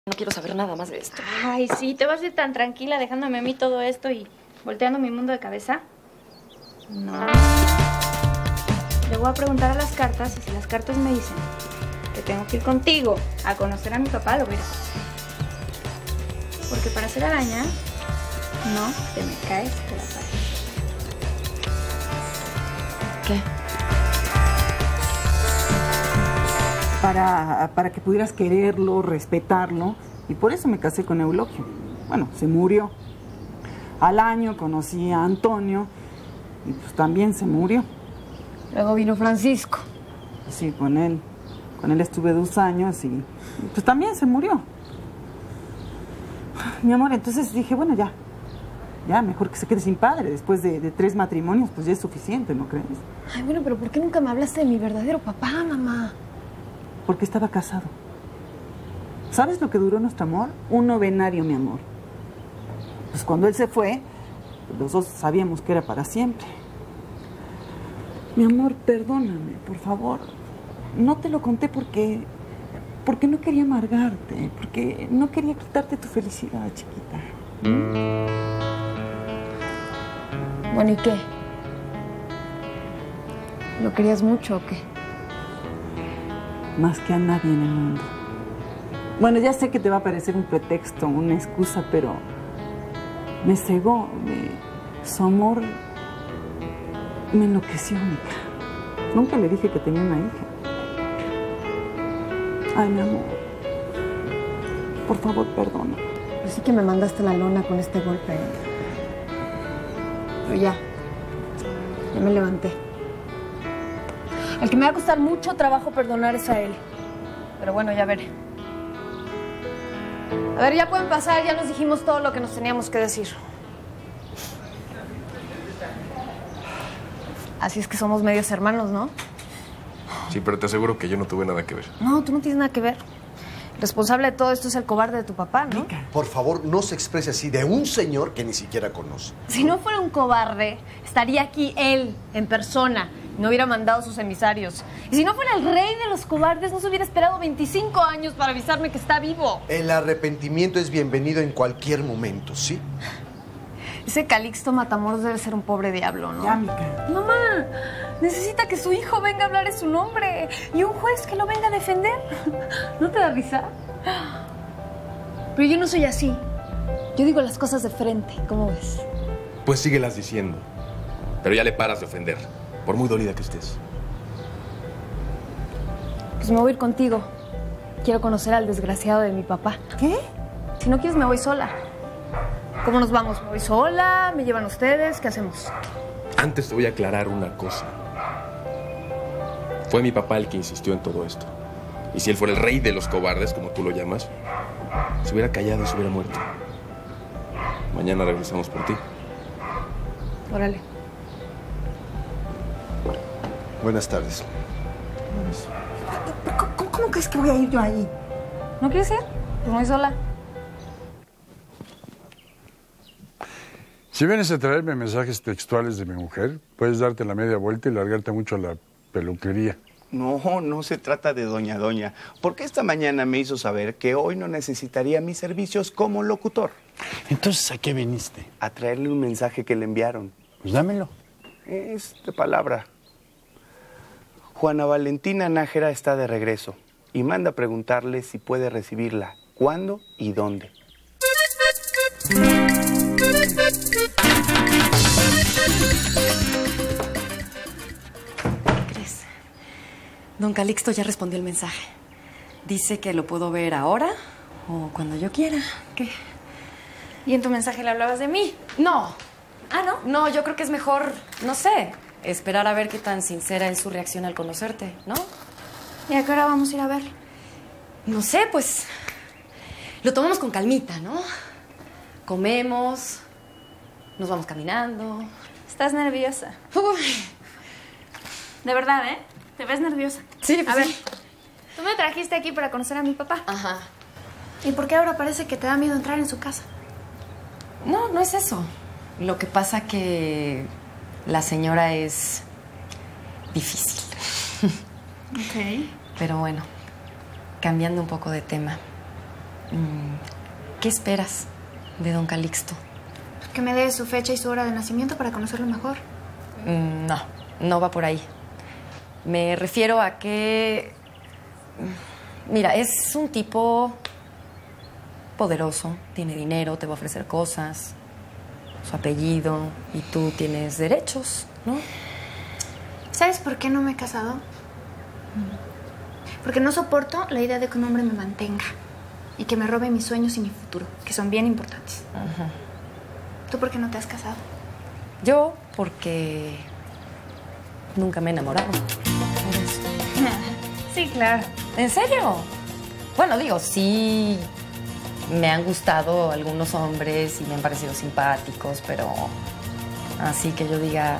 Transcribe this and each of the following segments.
No quiero saber nada más de esto. Ay, sí, ¿te vas a ir tan tranquila dejándome a mí todo esto y volteando mi mundo de cabeza? No. Le voy a preguntar a las cartas y si las cartas me dicen que tengo que ir contigo a conocer a mi papá, lo voy a ir a conocer. Porque para hacer araña, no te me caes de la pared. ¿Qué? Para que pudieras quererlo, respetarlo. Y por eso me casé con Eulogio. Bueno, se murió. Al año conocí a Antonio y pues también se murió. Luego vino Francisco. Sí, con él. Con él estuve 2 años y pues también se murió. Mi amor, entonces dije, bueno, ya. Ya, mejor que se quede sin padre. Después de 3 matrimonios, pues ya es suficiente, ¿no crees? Ay, bueno, pero ¿por qué nunca me hablaste de mi verdadero papá, mamá? Porque estaba casado. ¿Sabes lo que duró nuestro amor? 1 novenario, mi amor. Pues cuando él se fue, los dos sabíamos que era para siempre. Mi amor, perdóname, por favor. No te lo conté porque no quería amargarte, porque no quería quitarte tu felicidad, chiquita. Bueno, ¿y qué? ¿Lo querías mucho o qué? Más que a nadie en el mundo. Bueno, ya sé que te va a parecer un pretexto, una excusa, pero me cegó. Su amor me enloqueció, Mica. Nunca le dije que tenía una hija. Ay, mi amor. Por favor, perdona. Pues sí que me mandaste la lona con este golpe. Pero ya me levanté. Al que me va a costar mucho trabajo perdonar es a él. Pero bueno, ya veré. A ver, ya pueden pasar, ya nos dijimos todo lo que nos teníamos que decir. Así es que somos medios hermanos, ¿no? Sí, pero te aseguro que yo no tuve nada que ver. No, tú no tienes nada que ver. El responsable de todo esto es el cobarde de tu papá, ¿no? Por favor, no se exprese así de un señor que ni siquiera conoce. Si no fuera un cobarde, estaría aquí él, en persona. No hubiera mandado sus emisarios. Y si no fuera el rey de los cobardes, no se hubiera esperado 25 años para avisarme que está vivo. El arrepentimiento es bienvenido en cualquier momento, ¿sí? Ese Calixto Matamoros debe ser un pobre diablo, ¿no? Ya, Mica. Mamá, necesita que su hijo venga a hablar en su nombre y un juez que lo venga a defender. ¿No te da risa? Pero yo no soy así. Yo digo las cosas de frente, ¿cómo ves? Pues síguelas diciendo. Pero ya le paras de ofender, por muy dolida que estés. Pues me voy a ir contigo. Quiero conocer al desgraciado de mi papá. ¿Qué? Si no quieres, me voy sola. ¿Cómo nos vamos? ¿Me voy sola? ¿Me llevan ustedes? ¿Qué hacemos? Antes te voy a aclarar una cosa. Fue mi papá el que insistió en todo esto. Y si él fuera el rey de los cobardes, como tú lo llamas, se hubiera callado y se hubiera muerto. Mañana regresamos por ti. Órale. Buenas tardes. ¿Cómo crees que voy a ir yo ahí? ¿No quieres ir? Pues me voy sola. Si vienes a traerme mensajes textuales de mi mujer, puedes darte la media vuelta y largarte mucho a la peluquería. No se trata de doña, porque esta mañana me hizo saber que hoy no necesitaría mis servicios como locutor. Entonces, ¿a qué viniste? A traerle un mensaje que le enviaron. Pues dámelo. Es de palabra. Juana Valentina Nájera está de regreso y manda preguntarle si puede recibirla, cuándo y dónde. ¿Qué crees? Don Calixto ya respondió el mensaje. Dice que lo puedo ver ahora o cuando yo quiera. ¿Qué? ¿Y en tu mensaje le hablabas de mí? No. Ah, ¿no? No, yo creo que es mejor, no sé, esperar a ver qué tan sincera es su reacción al conocerte, ¿no? ¿Y a qué hora vamos a ir a ver? No sé, pues lo tomamos con calmita, ¿no? Comemos, nos vamos caminando. Estás nerviosa. Uy. De verdad, ¿eh? Te ves nerviosa. Sí, pues a ver, sí. tú me trajiste aquí para conocer a mi papá. Ajá. ¿Y por qué ahora parece que te da miedo entrar en su casa? No, no es eso. Lo que pasa que la señora es difícil. Ok. Pero bueno, cambiando un poco de tema. ¿Qué esperas de don Calixto? Que me dé su fecha y su hora de nacimiento para conocerlo mejor. No va por ahí. Me refiero a que... Mira, es un tipo poderoso, tiene dinero, te va a ofrecer cosas, su apellido, y tú tienes derechos, ¿no? ¿Sabes por qué no me he casado? Porque no soporto la idea de que un hombre me mantenga y que me robe mis sueños y mi futuro, que son bien importantes. ¿Tú por qué no te has casado? Yo, porque nunca me he enamorado. Por eso. Sí, claro. ¿En serio? Bueno, digo, sí me han gustado algunos hombres y me han parecido simpáticos, pero así que yo diga,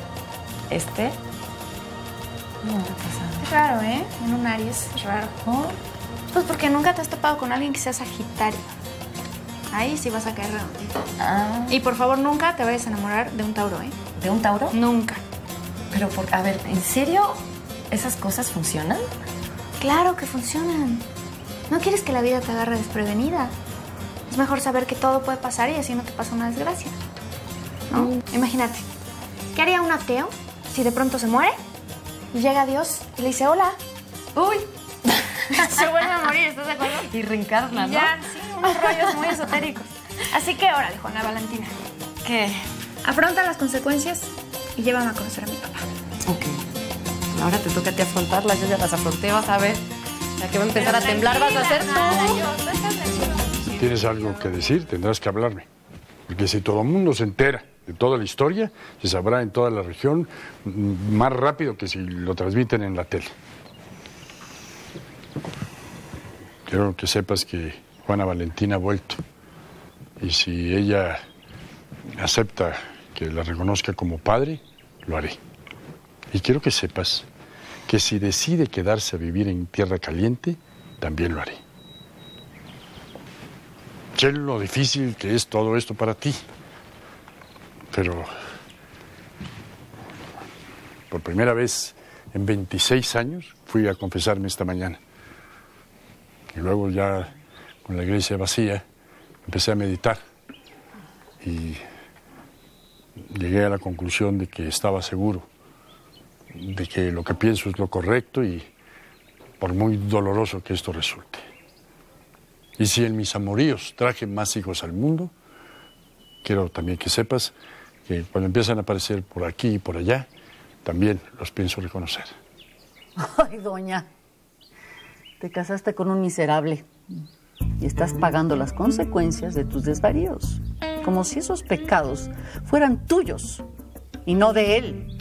no me ha pasado. Es raro, ¿eh? En un Aries es raro. ¿Oh? Pues porque nunca te has topado con alguien que sea Sagitario. Ahí sí vas a caer redondito. Y por favor, nunca te vayas a enamorar de un Tauro, ¿eh? ¿De un Tauro? Nunca. Pero, a ver, ¿en serio esas cosas funcionan? Claro que funcionan. No quieres que la vida te agarre desprevenida. Es mejor saber que todo puede pasar y así no te pasa una desgracia, ¿no? Imagínate, ¿qué haría un ateo si de pronto se muere y llega Dios y le dice hola? ¡Uy! Se vuelve a morir, ¿estás de acuerdo? Y reencarna, ¿no? Ya, sí, unos rollos muy esotéricos. Así que órale, Juana Valentina. ¿Qué? Afronta las consecuencias y llévame a conocer a mi papá. Ok. Ahora te toca a ti afrontarlas, yo ya las afronté, vas a ver. Ya que va a empezar a temblar, vas a hacer tú. Si tienes algo que decir, tendrás que hablarme. Porque si todo el mundo se entera de toda la historia, se sabrá en toda la región más rápido que si lo transmiten en la tele. Quiero que sepas que Juana Valentina ha vuelto. Y si ella acepta que la reconozca como padre, lo haré. Y quiero que sepas que si decide quedarse a vivir en Tierra Caliente, también lo haré. Sé lo difícil que es todo esto para ti. Pero por primera vez en 26 años fui a confesarme esta mañana. Y luego ya con la iglesia vacía empecé a meditar. Y llegué a la conclusión de que estaba seguro de que lo que pienso es lo correcto y por muy doloroso que esto resulte. Y si en mis amoríos traje más hijos al mundo, quiero también que sepas que cuando empiezan a aparecer por aquí y por allá, también los pienso reconocer. Ay, doña, te casaste con un miserable y estás pagando las consecuencias de tus desvaríos, como si esos pecados fueran tuyos y no de él.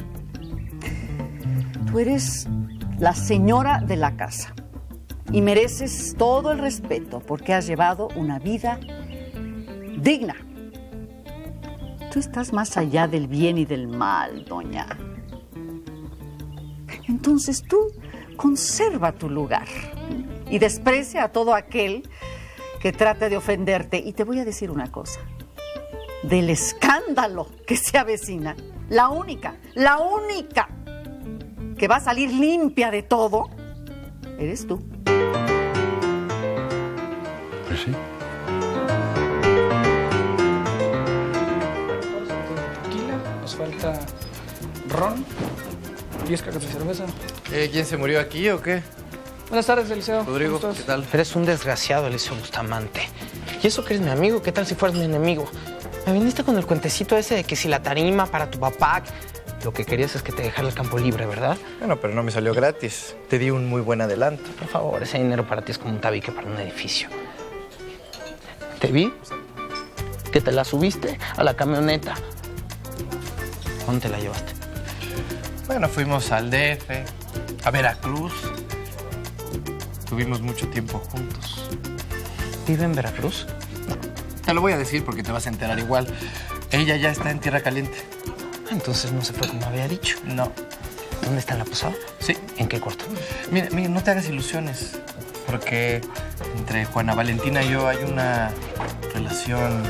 Tú eres la señora de la casa y mereces todo el respeto porque has llevado una vida digna. Tú estás más allá del bien y del mal, doña. Entonces tú conserva tu lugar y desprecia a todo aquel que trate de ofenderte. Y te voy a decir una cosa. Del escándalo que se avecina, la única que va a salir limpia de todo, eres tú. Pues sí. Tequila, nos falta ron, 10 cajas de cerveza. ¿Quién se murió aquí o qué? Buenas tardes, Eliseo. Rodrigo, ¿qué tal? Eres un desgraciado, Eliseo Bustamante. ¿Y eso que eres mi amigo? ¿Qué tal si fueras mi enemigo? Me viniste con el cuentecito ese de que si la tarima para tu papá... Lo que querías es que te dejara el campo libre, ¿verdad? Bueno, pero no me salió gratis. Te di un muy buen adelanto. Por favor, ese dinero para ti es como un tabique para un edificio. Te vi que te la subiste a la camioneta. ¿Dónde te la llevaste? Bueno, fuimos al DF, a Veracruz. Tuvimos mucho tiempo juntos. ¿Vive en Veracruz? No, te lo voy a decir porque te vas a enterar igual. Ella ya está en Tierra Caliente. Entonces no se fue como había dicho. No. ¿Dónde está en la posada? Sí. ¿En qué cuarto? Mira, no te hagas ilusiones. Porque entre Juana Valentina y yo hay una relación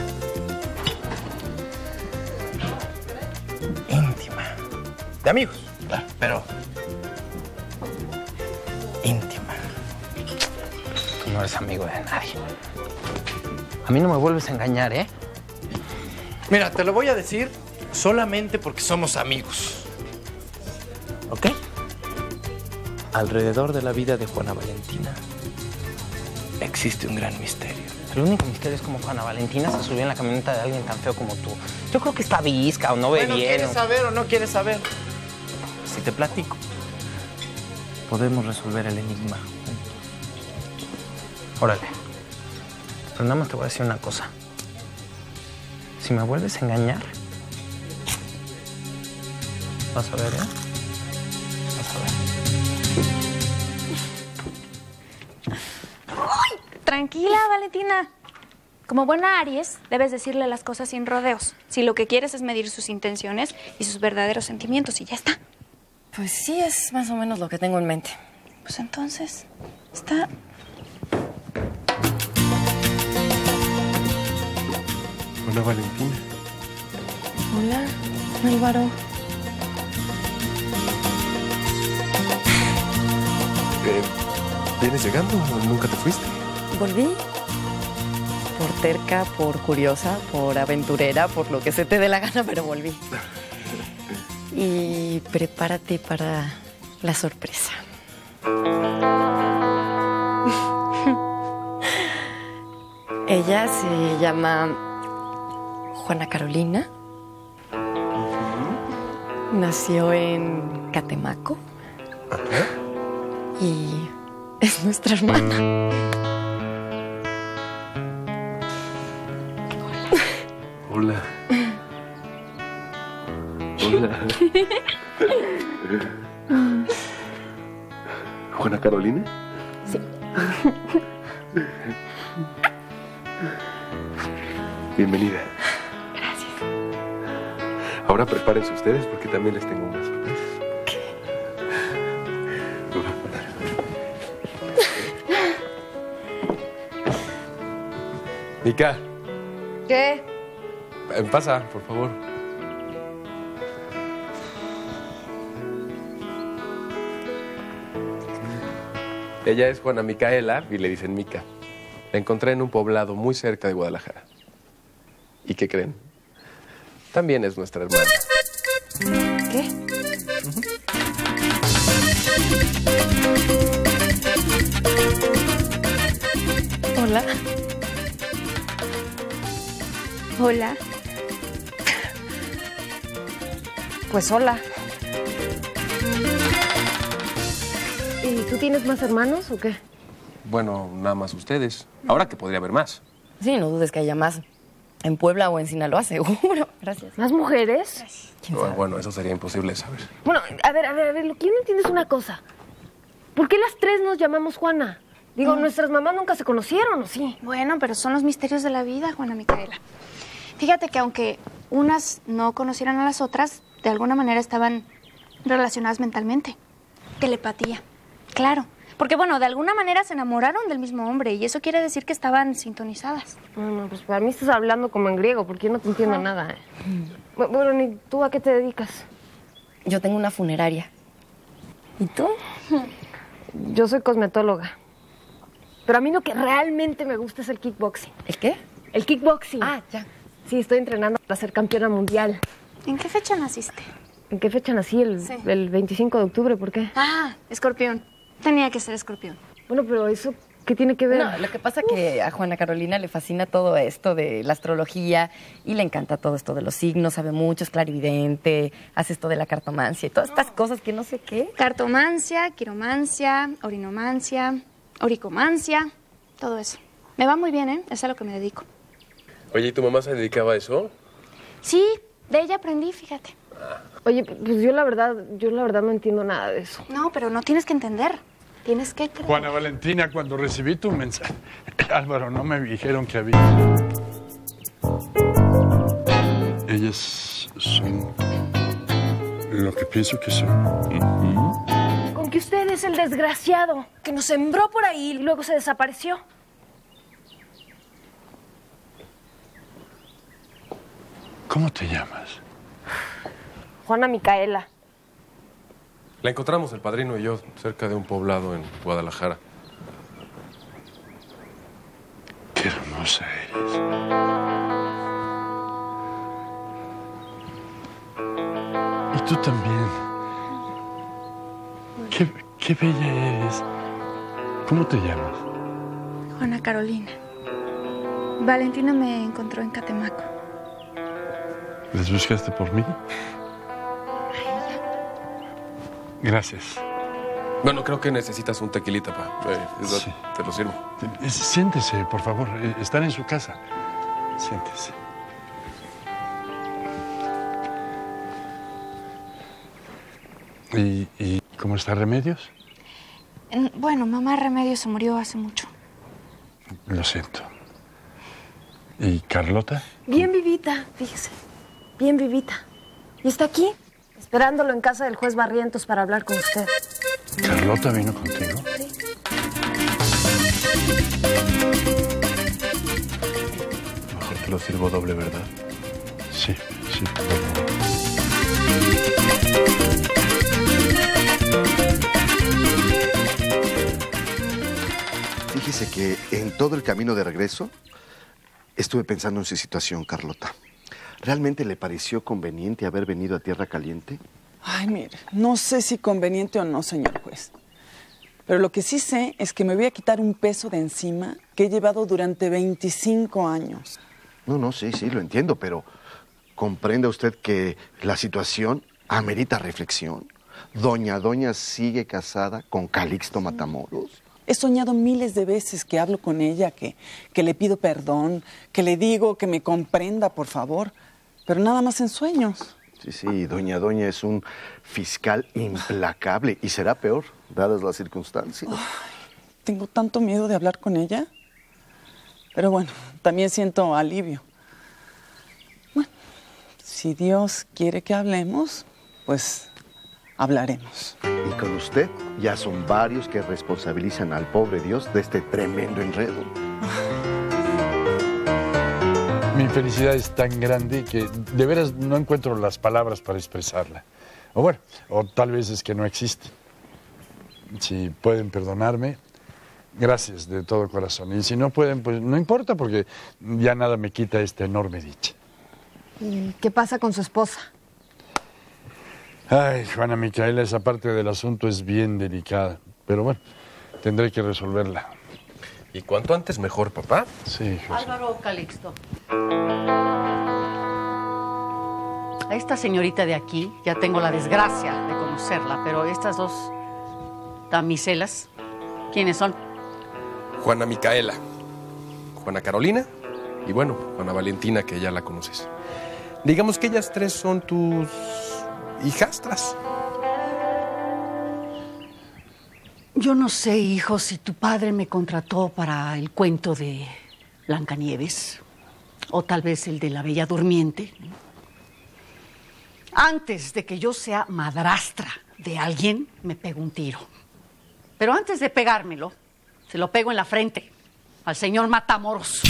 íntima. De amigos, claro, pero íntima. Tú no eres amigo de nadie. A mí no me vuelves a engañar, ¿eh? Mira, te lo voy a decir solamente porque somos amigos. ¿Ok? Alrededor de la vida de Juana Valentina existe un gran misterio. El único misterio es cómo Juana Valentina se subió en la camioneta de alguien tan feo como tú. Yo creo que está visca o no ve bien. ¿Quieres saber o no quieres saber? Si te platico, podemos resolver el enigma juntos. Órale. Pero nada más te voy a decir una cosa. Si me vuelves a engañar, vas a ver, ¿eh? Vas a ver. ¡Ay! Tranquila, Valentina. Como buena Aries, debes decirle las cosas sin rodeos. Si lo que quieres es medir sus intenciones y sus verdaderos sentimientos, y ya está. Pues sí, es más o menos lo que tengo en mente. Pues entonces, está... Hola, Valentina. Hola, Álvaro. ¿Vienes llegando o nunca te fuiste? Volví. Por terca, por curiosa, por aventurera, por lo que se te dé la gana, pero volví. Y prepárate para la sorpresa. Ella se llama Juana Carolina. Nació en Catemaco. Y es nuestra hermana. Hola. Hola. ¿Juana Carolina? Sí. Bienvenida. Gracias. Ahora prepárense ustedes porque también les tengo una sorpresa. Mica. ¿Qué? Pasa, por favor. Ella es Juana Micaela y le dicen Mica. La encontré en un poblado muy cerca de Guadalajara. ¿Y qué creen? También es nuestra hermana. ¿Qué? Hola. Hola. Pues hola. ¿Y tú tienes más hermanos o qué? Bueno, nada más ustedes. Ahora que podría haber más. Sí, no dudes que haya más. En Puebla o en Sinaloa, seguro. Gracias. ¿Más mujeres? Bueno, eso sería imposible saber. Bueno, a ver, lo que yo no entiendo es una cosa. ¿Por qué las tres nos llamamos Juana? Digo, nuestras mamás nunca se conocieron, ¿o sí? Bueno, pero son los misterios de la vida, Juana Micaela. Fíjate que aunque unas no conocieran a las otras, de alguna manera estaban relacionadas mentalmente. Telepatía, claro. Porque, bueno, de alguna manera se enamoraron del mismo hombre y eso quiere decir que estaban sintonizadas. No, pues para mí estás hablando como en griego porque yo no te entiendo nada. Bueno, ¿y tú a qué te dedicas? Yo tengo una funeraria. ¿Y tú? Yo soy cosmetóloga. Pero a mí lo que realmente me gusta es el kickboxing. ¿El qué? El kickboxing. Ah, ya. Sí, estoy entrenando para ser campeona mundial. ¿En qué fecha naciste? ¿En qué fecha nací? El 25 de octubre, ¿por qué? Ah, escorpión. Tenía que ser escorpión. Bueno, pero eso, ¿qué tiene que ver? No, lo que pasa es que a Juana Carolina le fascina todo esto de la astrología y le encanta todo esto de los signos, sabe mucho, es clarividente, hace esto de la cartomancia y todas estas cosas que no sé qué. Cartomancia, quiromancia, orinomancia, oricomancia, todo eso. Me va muy bien, ¿eh? Es a lo que me dedico. Oye, ¿y tu mamá se dedicaba a eso? Sí, de ella aprendí, fíjate. Oye, pues yo la verdad no entiendo nada de eso. No, pero no tienes que entender. Tienes que creer. Juana Valentina, cuando recibí tu mensaje, Álvaro, no me dijeron que había. Ellas son lo que pienso que son. Con que usted es el desgraciado que nos sembró por ahí y luego se desapareció. ¿Cómo te llamas? Juana Micaela. La encontramos el padrino y yo cerca de un poblado en Guadalajara. Qué hermosa eres. Y tú también. Qué bella eres. ¿Cómo te llamas? Juana Carolina. Valentina me encontró en Catemaco. ¿Les buscaste por mí? Gracias. Bueno, creo que necesitas un tequilita, pa. Sí. Te lo sirvo. Siéntese, por favor. Están en su casa. Siéntese. ¿Y cómo está Remedios? Bueno, mamá Remedios se murió hace mucho. Lo siento. ¿Y Carlota? Bien vivita, fíjese. Bien vivita. Y está aquí, esperándolo en casa del juez Barrientos para hablar con usted. ¿Carlota vino contigo? Sí. Mejor te lo sirvo doble, ¿verdad? Sí, por favor. Fíjese que en todo el camino de regreso estuve pensando en su situación, Carlota. ¿Realmente le pareció conveniente haber venido a Tierra Caliente? Ay, mire, no sé si conveniente o no, señor juez. Pero lo que sí sé es que me voy a quitar un peso de encima que he llevado durante 25 años. No, sí, lo entiendo, pero ¿comprende usted que la situación amerita reflexión? Doña sigue casada con Calixto Matamoros. He soñado miles de veces que hablo con ella, que le pido perdón, que le digo que me comprenda, por favor, pero nada más en sueños. Sí, doña es un fiscal implacable y será peor, dadas las circunstancias. Ay, tengo tanto miedo de hablar con ella, pero bueno, también siento alivio. Bueno, si Dios quiere que hablemos, pues hablaremos. Y con usted ya son varios que responsabilizan al pobre Dios de este tremendo enredo. Mi felicidad es tan grande que de veras no encuentro las palabras para expresarla. O bueno, o tal vez es que no existe. Si pueden perdonarme, gracias de todo corazón. Y si no pueden, pues no importa, porque ya nada me quita esta enorme dicha. ¿Y qué pasa con su esposa? Ay, Juana Micaela, esa parte del asunto es bien delicada. Pero bueno, tendré que resolverla. ¿Y cuanto antes mejor, papá? Sí, José. Álvaro Calixto. A esta señorita de aquí ya tengo la desgracia de conocerla, pero estas dos damiselas, ¿quiénes son? Juana Micaela, Juana Carolina y bueno, Juana Valentina, que ya la conoces. Digamos que ellas tres son tus hijastras. Yo no sé, hijo, si tu padre me contrató para el cuento de Blancanieves o tal vez el de la Bella Durmiente. Antes de que yo sea madrastra de alguien, me pego un tiro. Pero antes de pegármelo, se lo pego en la frente al señor Matamoros.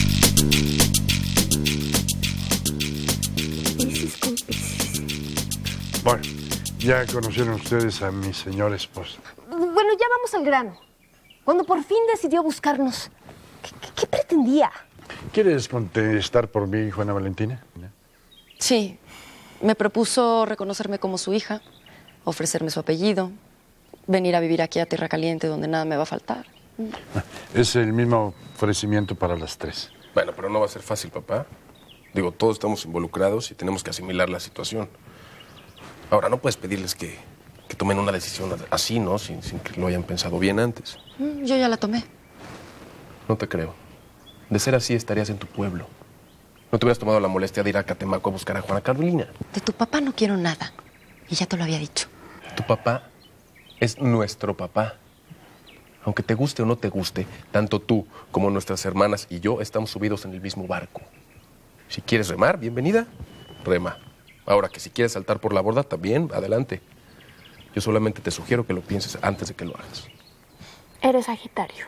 Bueno, ya conocieron ustedes a mi señora esposa. Bueno, ya vamos al grano. Cuando por fin decidió buscarnos, ¿qué pretendía? ¿Quieres contestar por mí, Juana Valentina? Sí, me propuso reconocerme como su hija, ofrecerme su apellido, venir a vivir aquí a Tierra Caliente donde nada me va a faltar. Es el mismo ofrecimiento para las tres. Bueno, pero no va a ser fácil, papá. Digo, todos estamos involucrados y tenemos que asimilar la situación. Ahora, no puedes pedirles que tomen una decisión así, ¿no? Sin que lo hayan pensado bien antes. Yo ya la tomé. No te creo. De ser así, estarías en tu pueblo. No te hubieras tomado la molestia de ir a Catemaco a buscar a Juana Carolina. De tu papá no quiero nada. Y ya te lo había dicho. Tu papá es nuestro papá. Aunque te guste o no te guste, tanto tú como nuestras hermanas y yo estamos subidos en el mismo barco. Si quieres remar, bienvenida, rema. Ahora que si quieres saltar por la borda, también, adelante. Yo solamente te sugiero que lo pienses antes de que lo hagas. Eres Sagitario.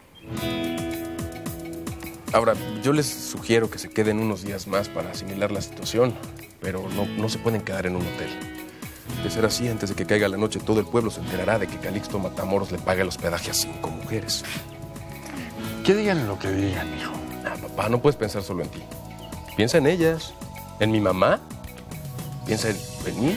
Ahora, yo les sugiero que se queden unos días más para asimilar la situación, pero no se pueden quedar en un hotel. De ser así, antes de que caiga la noche, todo el pueblo se enterará de que Calixto Matamoros le paga el hospedaje a 5 mujeres. Que digan lo que digan, hijo. Papá, no puedes pensar solo en ti. Piensa en ellas, en mi mamá, piensa en mí.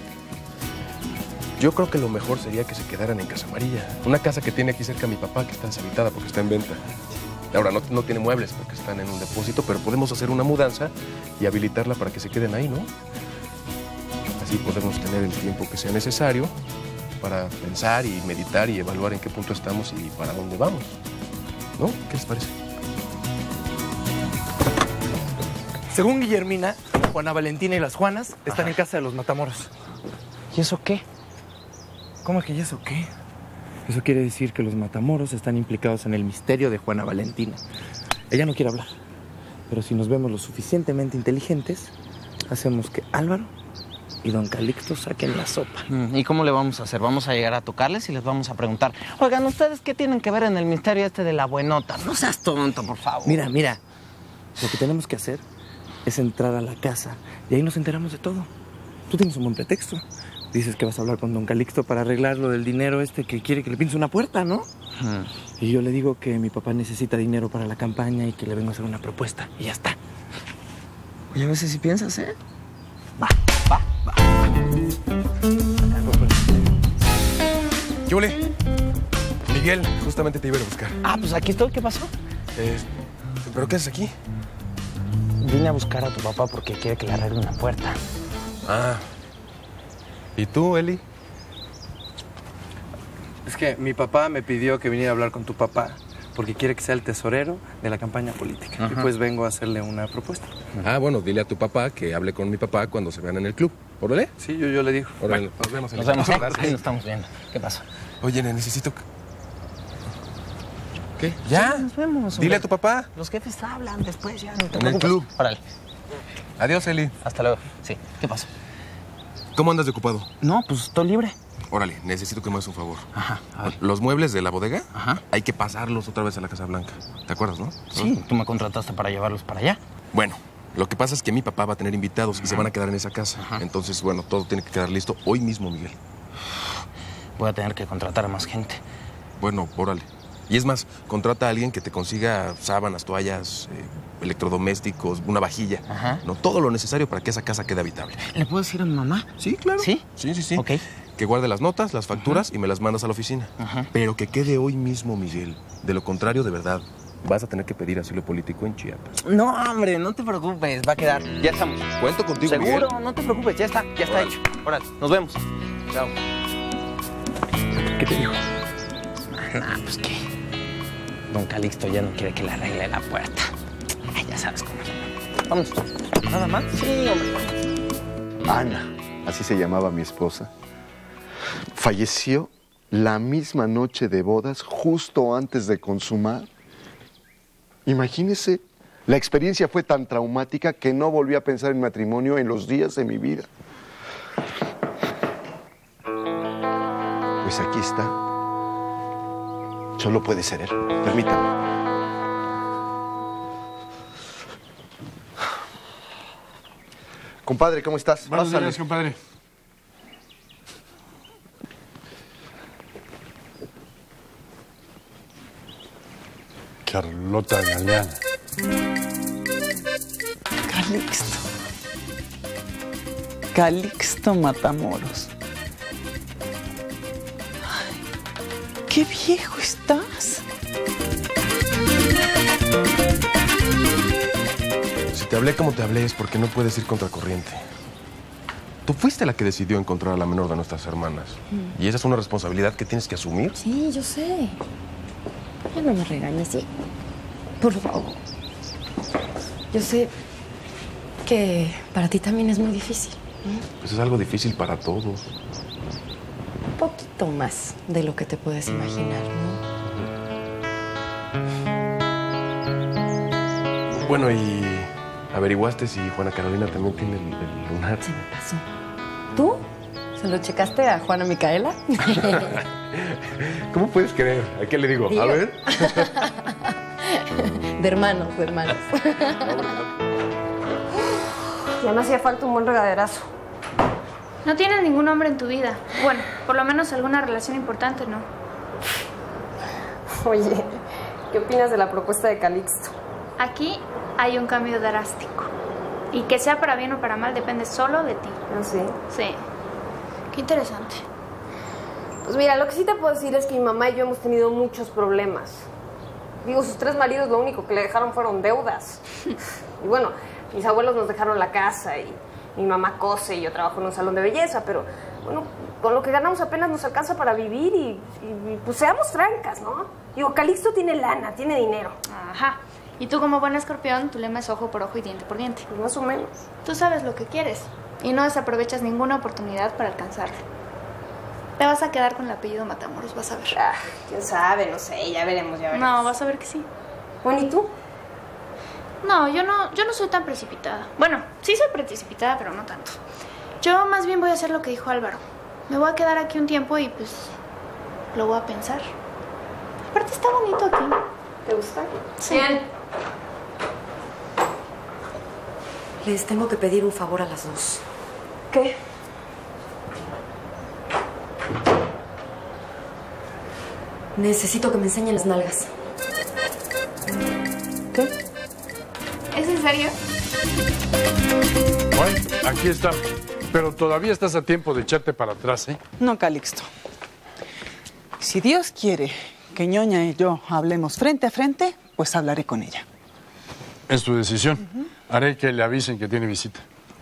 Yo creo que lo mejor sería que se quedaran en Casa Amarilla. Una casa que tiene aquí cerca mi papá, que está deshabitada porque está en venta. Ahora, no tiene muebles porque están en un depósito, pero podemos hacer una mudanza y habilitarla para que se queden ahí, ¿no? Así podemos tener el tiempo que sea necesario para pensar y meditar y evaluar en qué punto estamos y para dónde vamos. ¿No? ¿Qué les parece? Según Guillermina, Juana Valentina y las Juanas están en casa de los Matamoros. ¿Y eso qué? ¿Cómo que y eso qué? Eso quiere decir que los Matamoros están implicados en el misterio de Juana Valentina. Ella no quiere hablar, pero si nos vemos lo suficientemente inteligentes, hacemos que Álvaro y don Calixto saquen la sopa. ¿Y cómo le vamos a hacer? Vamos a llegar a tocarles y les vamos a preguntar, oigan, ¿ustedes qué tienen que ver en el misterio este de la buenota? No seas tonto, por favor. Mira, lo que tenemos que hacer es entrar a la casa y ahí nos enteramos de todo. Tú tienes un buen pretexto. Dices que vas a hablar con don Calixto para arreglar lo del dinero que quiere que le pintes una puerta, ¿no? Y yo le digo que mi papá necesita dinero para la campaña y que le vengo a hacer una propuesta. Y ya está. Oye, a veces si piensas, ¿eh? Va. ¿Qué ole? Miguel, justamente te iba a ir a buscar. Ah, pues aquí estoy. ¿Qué pasó? ¿Pero qué haces aquí? Vine a buscar a tu papá porque quiere que le arregle una puerta. Ah. ¿Y tú, Eli? Es que mi papá me pidió que viniera a hablar con tu papá porque quiere que sea el tesorero de la campaña política. Ajá. Y pues vengo a hacerle una propuesta. Ah, bueno, dile a tu papá que hable con mi papá cuando se vean en el club. ¿Órale? Sí, yo le digo. Órale, nos vemos. Nos vemos, ¿eh? Ahí nos estamos viendo. ¿Qué pasa? Oye, necesito... ¿Qué? ¿Ya? Sí, nos vemos. Dile a tu papá. Los jefes hablan después, ya. No te En el preocupes. club. Órale. Adiós, Eli. Hasta luego. Sí. ¿Qué pasa? ¿Cómo andas de ocupado? No, pues estoy libre. Órale, necesito que me hagas un favor. Ajá, a ver. Los muebles de la bodega, Ajá. hay que pasarlos otra vez a la Casa Blanca. ¿Te acuerdas, no? Sí, tú me contrataste para llevarlos para allá. Bueno, lo que pasa es que mi papá va a tener invitados y se van a quedar en esa casa. Ajá. Entonces, bueno, todo tiene que quedar listo hoy mismo, Miguel. Voy a tener que contratar a más gente. Bueno, órale. Y es más, contrata a alguien que te consiga sábanas, toallas, electrodomésticos, una vajilla. Ajá. No, todo lo necesario para que esa casa quede habitable. ¿Le puedo decir a mi mamá? Sí, claro. ¿Sí? Sí. Ok. Que guarde las notas, las facturas y me las mandas a la oficina. Ajá. Pero que quede hoy mismo, Miguel. De lo contrario, de verdad, vas a tener que pedir asilo político en Chiapas. No, hombre, no te preocupes, va a quedar. Ya estamos. Cuento contigo, Seguro, Miguel. no te preocupes, ya está hecho. Órale, nos vemos. Chao. ¿Qué te dijo? Nah, pues qué. Don Calixto ya no quiere que le arregle la puerta. Ay, ya sabes cómo es. Vamos. ¿Nada más? Sí, hombre. Ana, así se llamaba mi esposa, falleció la misma noche de bodas, justo antes de consumar. Imagínese, la experiencia fue tan traumática que no volví a pensar en matrimonio en los días de mi vida. Pues aquí está. Solo puede ser él. Permítame. Compadre, ¿cómo estás? Buenos Pásale. días, compadre. Carlota Galeana. Calixto Matamoros. Ay, ¡qué viejo estás! Si te hablé como te hablé es porque no puedes ir contracorriente. Tú fuiste la que decidió encontrar a la menor de nuestras hermanas. Y esa es una responsabilidad que tienes que asumir. Sí, yo sé. Ya no me regañes, ¿sí? Por favor. Yo sé que para ti también es muy difícil. Pues es algo difícil para todos. Un poquito más de lo que te puedes imaginar, ¿no? Bueno, y averiguaste si Juana Carolina también tiene el lunar. Se me pasó. ¿Tú? ¿Se lo checaste a Juana Micaela? ¿Cómo puedes creer? ¿A qué le digo? Digo. A ver. De hermanos. Ya me hacía falta un buen regaderazo. No tienes ningún hombre en tu vida. Bueno, por lo menos alguna relación importante, ¿no? Oye, ¿qué opinas de la propuesta de Calixto? Aquí hay un cambio drástico. Y que sea para bien o para mal depende solo de ti. ¿Ah, sí? Sí. Qué interesante. Pues mira, lo que sí te puedo decir es que mi mamá y yo hemos tenido muchos problemas. Digo, sus 3 maridos lo único que le dejaron fueron deudas. Y bueno, mis abuelos nos dejaron la casa y mi mamá cose y yo trabajo en un salón de belleza, pero bueno, con lo que ganamos apenas nos alcanza para vivir y pues seamos francas, ¿no? Digo, Calixto tiene lana, tiene dinero. Ajá. Y tú como buen escorpión, tu lema es ojo por ojo y diente por diente. Pues más o menos. Tú sabes lo que quieres y no desaprovechas ninguna oportunidad para alcanzarlo. Te vas a quedar con el apellido Matamoros, vas a ver. Ah, quién sabe, no sé, ya veremos, ya veremos. No, vas a ver que sí. Bueno, ¿y tú? No, yo no soy tan precipitada. Bueno, sí soy precipitada, pero no tanto. Yo más bien voy a hacer lo que dijo Álvaro. Me voy a quedar aquí un tiempo y pues lo voy a pensar. Aparte está bonito aquí. ¿Te gusta? Sí. Bien. Les tengo que pedir un favor a las dos. ¿Qué? Necesito que me enseñen las nalgas. ¿Qué? ¿Es en serio? Bueno, aquí está. Pero todavía estás a tiempo de echarte para atrás, ¿eh? No, Calixto. Si Dios quiere que Ñoña y yo hablemos frente a frente, pues hablaré con ella. Es tu decisión. Haré que le avisen que tiene visita.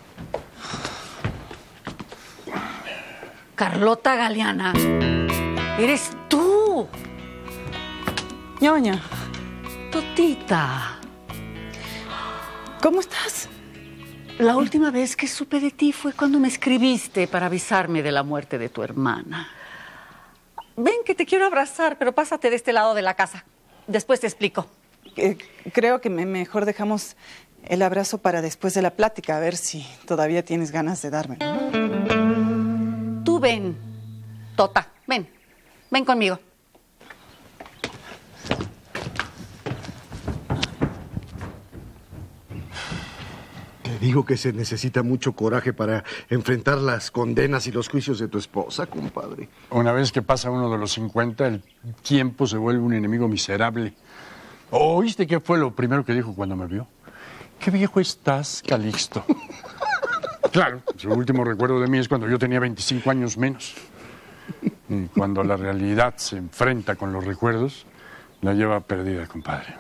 Carlota Galeana, eres tú. Ñoña, Totita. ¿cómo estás? La última vez que supe de ti fue cuando me escribiste para avisarme de la muerte de tu hermana. Ven que te quiero abrazar, pero pásate de este lado de la casa. Después te explico. Creo que mejor dejamos el abrazo para después de la plática, a ver si todavía tienes ganas de dármelo. Tú ven, Tota, ven. Ven conmigo. Te digo que se necesita mucho coraje para enfrentar las condenas y los juicios de tu esposa, compadre. Una vez que pasa uno de los 50, el tiempo se vuelve un enemigo miserable. ¿Oíste qué fue lo primero que dijo cuando me vio? ¡Qué viejo estás, Calixto! Claro, su último recuerdo de mí es cuando yo tenía 25 años menos. Y cuando la realidad se enfrenta con los recuerdos, la lleva perdida, compadre.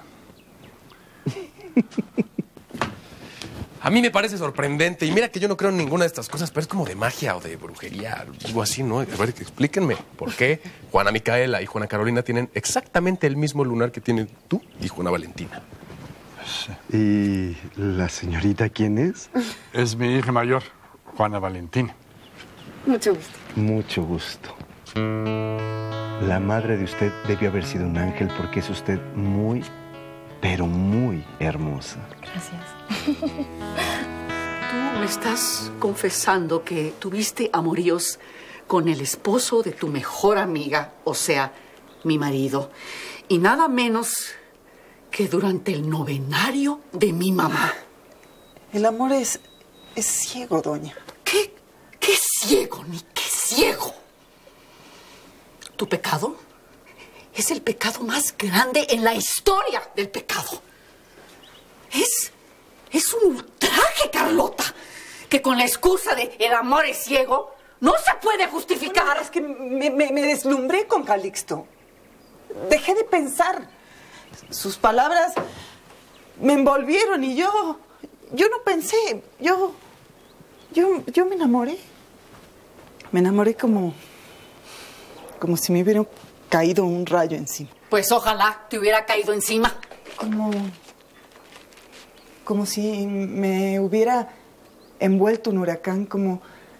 A mí me parece sorprendente. Y mira que yo no creo en ninguna de estas cosas, pero es como de magia o de brujería, algo así, ¿no? A ver, explíquenme. ¿Por qué Juana Micaela y Juana Carolina tienen exactamente el mismo lunar que tienen tú y Juana Valentina? ¿Y la señorita quién es? Es mi hija mayor, Juana Valentina. Mucho gusto. Mucho gusto. La madre de usted debió haber sido un ángel porque es usted muy, pero muy hermosa. Gracias. Tú me estás confesando que tuviste amoríos con el esposo de tu mejor amiga, o sea, mi marido. Y nada menos que durante el novenario de mi mamá. El amor es ciego, doña. ¿Qué? ¿Qué ciego, ni qué ciego? Tu pecado es el pecado más grande en la historia del pecado. Es un ultraje, Carlota, que con la excusa de el amor es ciego no se puede justificar. Bueno, es que me deslumbré con Calixto. Dejé de pensar. Sus palabras me envolvieron y yo no pensé. Yo me enamoré. Me enamoré como si me hubiera caído un rayo encima. Pues ojalá te hubiera caído encima. Como si me hubiera envuelto un huracán, como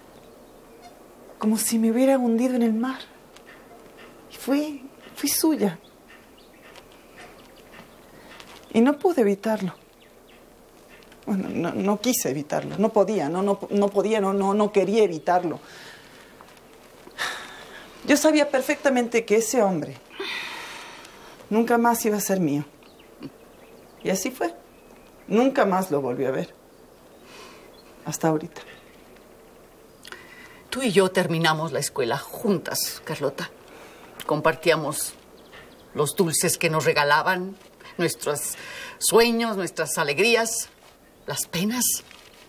si me hubiera hundido en el mar. Y fui suya. Y no pude evitarlo. Bueno, no quise evitarlo. No podía, no quería evitarlo. Yo sabía perfectamente que ese hombre nunca más iba a ser mío. Y así fue. Nunca más lo volví a ver. Hasta ahorita. Tú y yo terminamos la escuela juntas, Carlota. Compartíamos los dulces que nos regalaban, nuestros sueños, nuestras alegrías, las penas.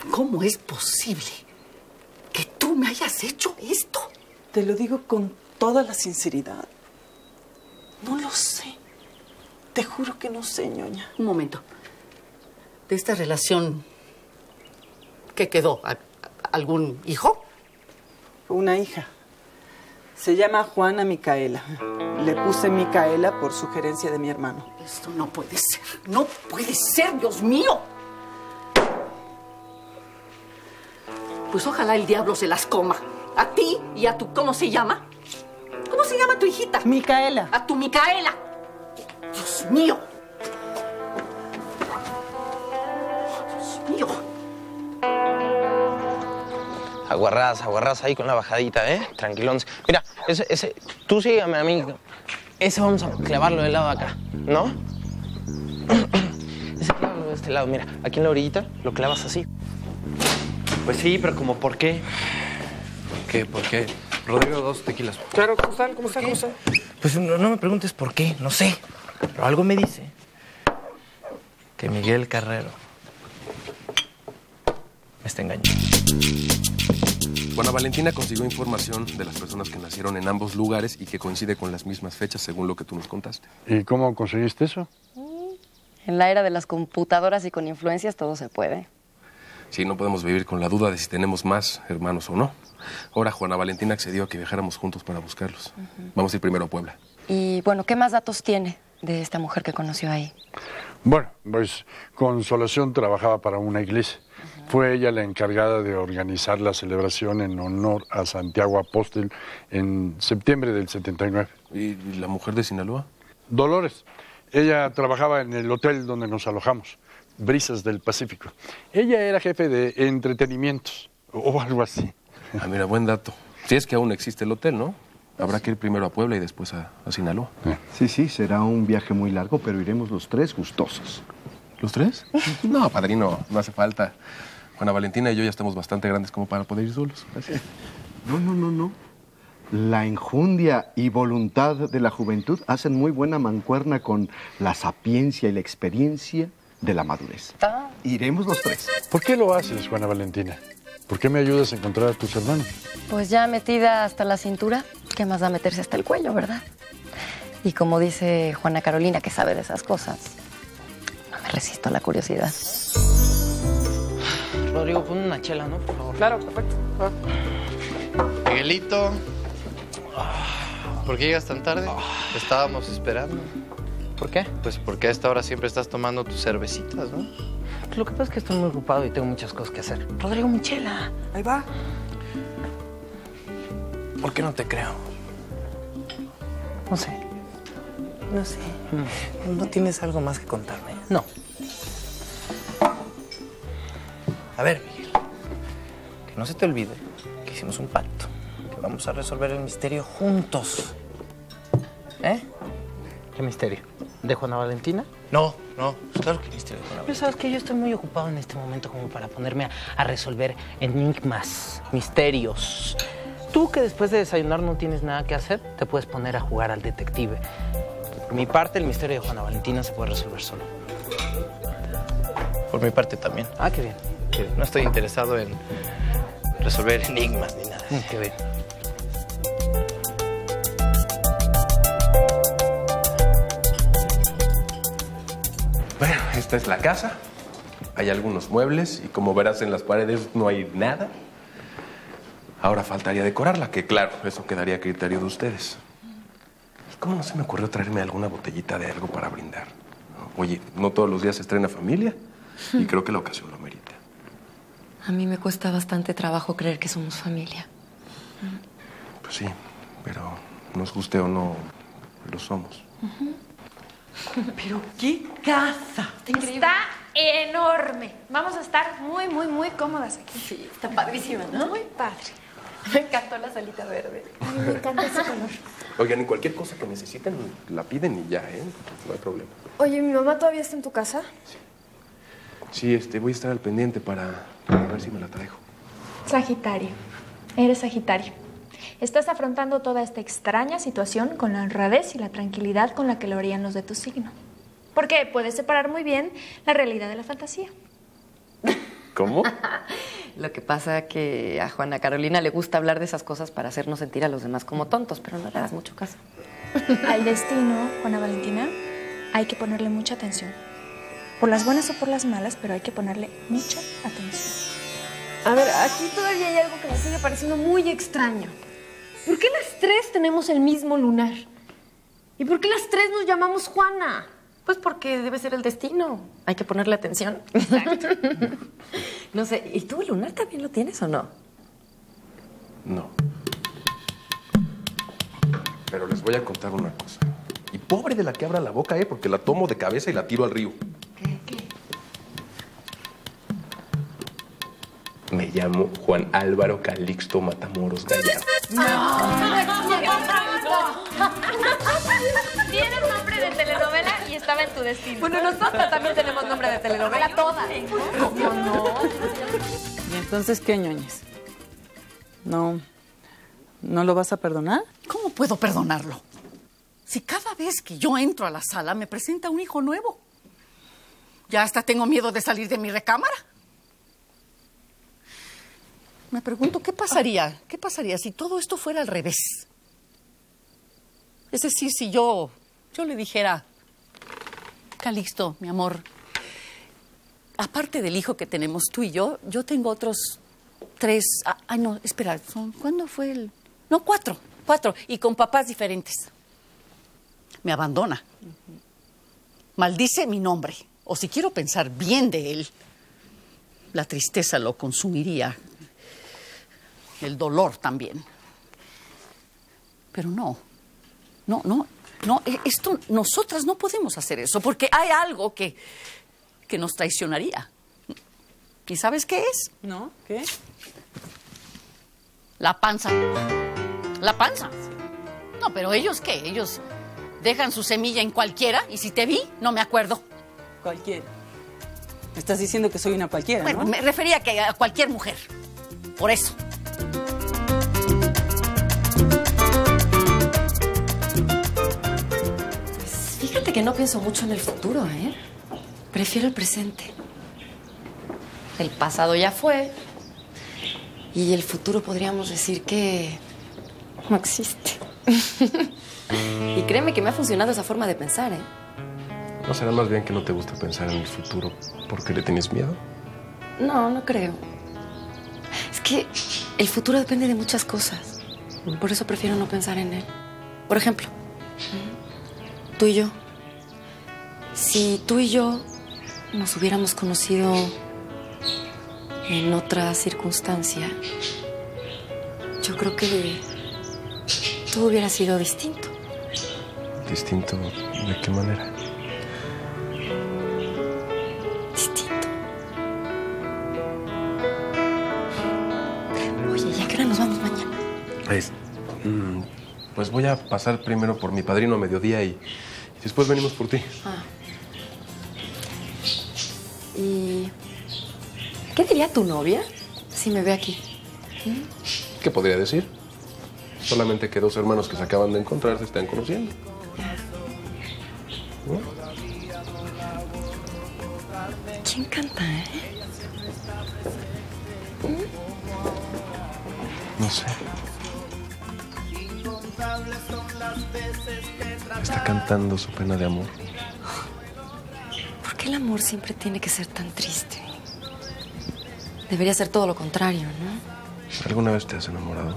¿Cómo es posible que tú me hayas hecho esto? Te lo digo con toda la sinceridad. No lo sé. Te juro que no sé, ñoña. Un momento. De esta relación, ¿qué quedó? ¿Algún hijo? Una hija. Se llama Juana Micaela. Le puse Micaela por sugerencia de mi hermano. Esto no puede ser. No puede ser, Dios mío. Pues ojalá el diablo se las coma. A ti y a tu... ¿Cómo se llama? ¿Cómo se llama tu hijita? Micaela. A tu Micaela. Dios mío. Dios mío. Aguarrás ahí con la bajadita, ¿eh? Tranquilón. Mira, tú sígueme a mí. Ese vamos a clavarlo del lado de acá, ¿no? Ese clávalo de este lado, mira. Aquí en la orillita lo clavas así. Pues sí, pero ¿como por qué? ¿Qué? ¿Por qué? Rodrigo, 2 tequilas. Claro, ¿cómo están? ¿Cómo están? Pues no me preguntes por qué, no sé. Pero algo me dice que Miguel Carrero me está engañando. Juana Valentina consiguió información de las personas que nacieron en ambos lugares y que coincide con las mismas fechas, según lo que tú nos contaste. ¿Y cómo conseguiste eso? En la era de las computadoras y con influencias todo se puede. Sí, no podemos vivir con la duda de si tenemos más hermanos o no. Ahora Juana Valentina accedió a que viajáramos juntos para buscarlos. Vamos a ir primero a Puebla. Y bueno, ¿qué más datos tiene de esta mujer que conoció ahí? Bueno, pues Consolación trabajaba para una iglesia. Fue ella la encargada de organizar la celebración en honor a Santiago Apóstol en septiembre del 79. ¿Y la mujer de Sinaloa? Dolores. Ella trabajaba en el hotel donde nos alojamos, Brisas del Pacífico. Ella era jefe de entretenimientos o algo así. Ah, mira, buen dato. Si es que aún existe el hotel, ¿no? Habrá que ir primero a Puebla y después a Sinaloa. Sí, será un viaje muy largo, pero iremos los tres gustosos. ¿Los tres? No, padrino, no hace falta. Juana Valentina y yo ya estamos bastante grandes como para poder ir solos. Gracias. No. La enjundia y voluntad de la juventud hacen muy buena mancuerna con la sapiencia y la experiencia de la madurez. Iremos los tres. ¿Por qué lo haces, Juana Valentina? ¿Por qué me ayudas a encontrar a tus hermanos? Pues ya metida hasta la cintura, ¿qué más da meterse hasta el cuello, verdad? Y como dice Juana Carolina, que sabe de esas cosas, no me resisto a la curiosidad. Rodrigo, pon una chela, ¿no? Por favor. Claro, perfecto. Miguelito, ¿por qué llegas tan tarde? Te estábamos esperando. ¿Por qué? Pues porque a esta hora siempre estás tomando tus cervecitas, ¿no? Pues lo que pasa es que estoy muy ocupado y tengo muchas cosas que hacer. Rodrigo, mi chela. Ahí va. ¿Por qué no te creo? No sé. ¿No tienes algo más que contarme? No. A ver, Miguel, que no se te olvide que hicimos un pacto, que vamos a resolver el misterio juntos. ¿Eh? ¿Qué misterio? ¿De Juana Valentina? No, claro que misterio de Juana Valentina. Pero sabes que yo estoy muy ocupado en este momento como para ponerme a resolver enigmas, misterios. Tú que después de desayunar no tienes nada que hacer, te puedes poner a jugar al detective. Por mi parte, el misterio de Juana Valentina se puede resolver solo. Por mi parte también. Ah, qué bien. No estoy interesado en resolver enigmas ni nada. Qué bien. Bueno, esta es la casa. Hay algunos muebles y como verás en las paredes no hay nada. Ahora faltaría decorarla, que claro, eso quedaría a criterio de ustedes. ¿Cómo no se me ocurrió traerme alguna botellita de algo para brindar? Oye, no todos los días se estrena familia y creo que la ocasión lo merita. A mí me cuesta bastante trabajo creer que somos familia. Pues sí, pero nos guste o no, lo somos. ¿Pero qué casa? Está enorme. Vamos a estar muy, muy, muy cómodas aquí. Sí, está padrísima, ¿no? Muy padre. Me encantó la salita verde. A mí me encanta ese color. Oigan, en cualquier cosa que necesiten, la piden y ya, ¿eh? No hay problema. Oye, ¿mi mamá todavía está en tu casa? Sí, voy a estar al pendiente para ver si me la traigo. Sagitario. Eres Sagitario. Estás afrontando toda esta extraña situación con la honradez y la tranquilidad con la que lo harían los de tu signo. Porque puedes separar muy bien la realidad de la fantasía. ¿Cómo? Lo que pasa que a Juana Carolina le gusta hablar de esas cosas para hacernos sentir a los demás como tontos, pero no le das mucho caso. Al destino, Juana Valentina, hay que ponerle mucha atención. Por las buenas o por las malas, pero hay que ponerle mucha atención. A ver, aquí todavía hay algo que me sigue pareciendo muy extraño. ¿Por qué las tres tenemos el mismo lunar? ¿Y por qué las tres nos llamamos Juana? Pues porque debe ser el destino. Hay que ponerle atención. Exacto. No sé, ¿y tú el lunar también lo tienes o no? No. Pero les voy a contar una cosa. Y pobre de la que abra la boca, porque la tomo de cabeza y la tiro al río. ¿Qué? Me llamo Juan Álvaro Calixto Matamoros Gallardo. Tienes nombre de telenovela y estaba en tu destino. Bueno, nosotros también tenemos nombre de telenovela, todas. ¿Cómo no? ¿Y entonces qué, ñoñez? ¿No lo vas a perdonar? ¿Cómo puedo perdonarlo? Si cada vez que yo entro a la sala me presenta un hijo nuevo. Ya hasta tengo miedo de salir de mi recámara. Me pregunto, ¿qué pasaría si todo esto fuera al revés? Es decir, si yo le dijera, Calixto, mi amor, aparte del hijo que tenemos tú y yo tengo otros 3... Ay, no, espera, ¿cuándo fue el...? No, 4, y con papás diferentes. Me abandona. Maldice mi nombre. O si quiero pensar bien de él, la tristeza lo consumiría. El dolor también. Pero no, esto, nosotras no podemos hacer eso, porque hay algo que nos traicionaría. ¿Y sabes qué es? ¿No? ¿Qué? La panza. La panza. No, pero ¿ellos qué? Ellos dejan su semilla en cualquiera, y si te vi, no me acuerdo. Cualquiera. Me estás diciendo que soy una cualquiera, bueno, ¿no? Me refería a cualquier mujer. Por eso. Fíjate que no pienso mucho en el futuro, ¿eh? Prefiero el presente. El pasado ya fue. Y el futuro podríamos decir que no existe. Y créeme que me ha funcionado esa forma de pensar, ¿eh? ¿No será más bien que no te gusta pensar en el futuro porque le tienes miedo? No creo. Es que el futuro depende de muchas cosas. Por eso prefiero no pensar en él. Por ejemplo, tú y yo. Si tú y yo nos hubiéramos conocido en otra circunstancia, yo creo que todo hubiera sido distinto. ¿Distinto de qué manera? Distinto. Oye, ¿y a qué hora nos vamos mañana? Pues voy a pasar primero por mi padrino a mediodía y después venimos por ti. ¿Y qué diría tu novia si me ve aquí? ¿Qué podría decir? Solamente que dos hermanos que se acaban de encontrar se están conociendo. ¿No? ¿Quién canta, No sé. Está cantando su pena de amor. ¿Por qué el amor siempre tiene que ser tan triste? Debería ser todo lo contrario, ¿no? ¿Alguna vez te has enamorado?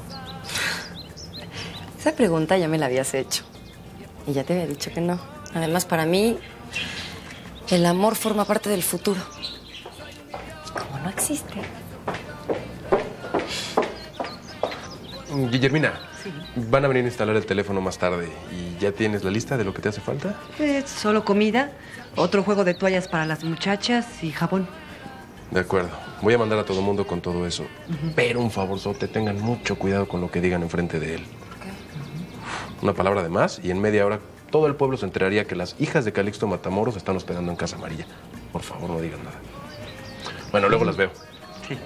Esa pregunta ya me la habías hecho. Y ya te había dicho que no. Además, para mí, el amor forma parte del futuro. Como no existe. Guillermina, sí. Van a venir a instalar el teléfono más tarde. ¿Y ya tienes la lista de lo que te hace falta? Solo comida, otro juego de toallas para las muchachas y jabón. De acuerdo. Voy a mandar a todo mundo con todo eso. Pero un favorzote, tengan mucho cuidado con lo que digan enfrente de él. Una palabra de más y en media hora todo el pueblo se enteraría que las hijas de Calixto Matamoros se están hospedando en Casa Amarilla. Por favor, no digan nada. Bueno, luego las veo. Sí.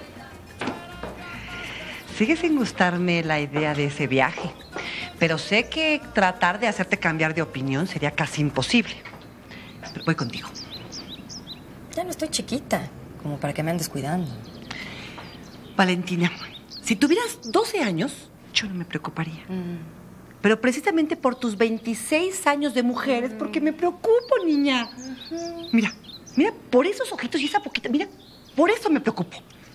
Sigue sin gustarme la idea de ese viaje, pero sé que tratar de hacerte cambiar de opinión sería casi imposible. Pero voy contigo. Ya no estoy chiquita. como para que me andes cuidando. Valentina, si tuvieras 12 años, yo no me preocuparía. Pero precisamente por tus 26 años de mujer es porque me preocupo, niña. Mira, mira, por esos ojitos y esa boquita, mira, por eso me preocupo.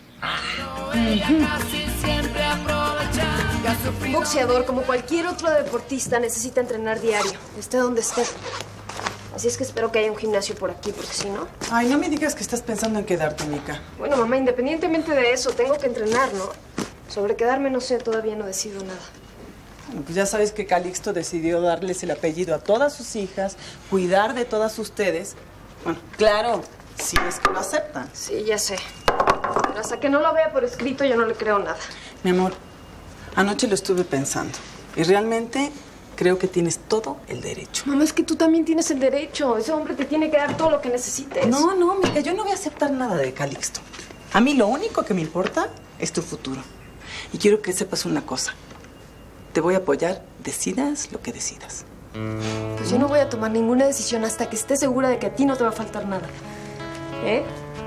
Un boxeador, como cualquier otro deportista, necesita entrenar diario, esté donde esté. Así es que espero que haya un gimnasio por aquí, porque si no... Ay, no me digas que estás pensando en quedarte, Mica. Bueno, mamá, independientemente de eso, tengo que entrenar, ¿no? Sobre quedarme, no sé, todavía no decido nada. Bueno, pues ya sabes que Calixto decidió darles el apellido a todas sus hijas, cuidar de todas ustedes. Bueno, claro, si es que lo aceptan. Sí, ya sé. Pero hasta que no lo vea por escrito, yo no le creo nada. Mi amor, anoche lo estuve pensando. Y realmente creo que tienes todo el derecho. Mamá, es que tú también tienes el derecho. Ese hombre te tiene que dar todo lo que necesites. No, no, Mica, yo no voy a aceptar nada de Calixto. A mí lo único que me importa es tu futuro. Y quiero que sepas una cosa. Te voy a apoyar, decidas lo que decidas. Pues yo no voy a tomar ninguna decisión hasta que esté segura de que a ti no te va a faltar nada. ¿Eh?